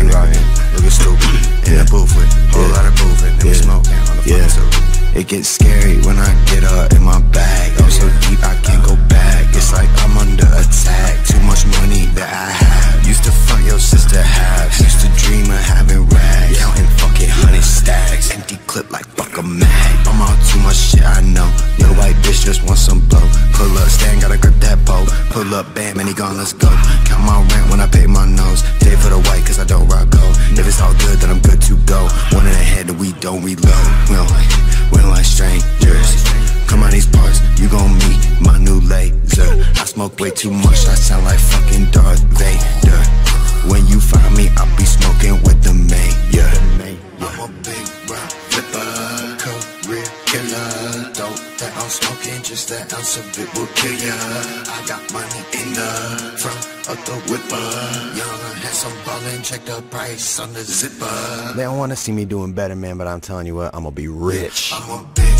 money out here, looking stupid. In the booth with a whole lot of moving, and we smoking on the fucking tube. It gets scary when I get up in my bag. I'm so deep I can't go back. It's like I'm under attack. Too much money that I have. Used to fuck your sister halves. Used to dream of having rags. Counting fucking 100 stacks. Empty clip like fuck a mag. I'm on too much shit I know. Your white bitch just wants some blow. Pull up, stand, gotta grip that pole. Pull up, bam, and he gone, let's go. Count my rent when I pay my nose. Pay for the white cause I don't rock gold. If it's all good then I'm good to go. One in the head and we don't reload. We don't like strangers. Come on these parts, you gon' meet my new laser. I smoke way too much, I sound like fucking Darth Vader. When you find me, I'll be smoking with the mayor. I'm a big rock flipper, career killer. Dope that I'm smoking, just that ounce of it will kill ya. I got money in the front of the whipper. Young, handsome, ballin', check the price on the zipper. They don't wanna see me doing better, man, but I'm telling you what, I'm gonna be rich. I'm a big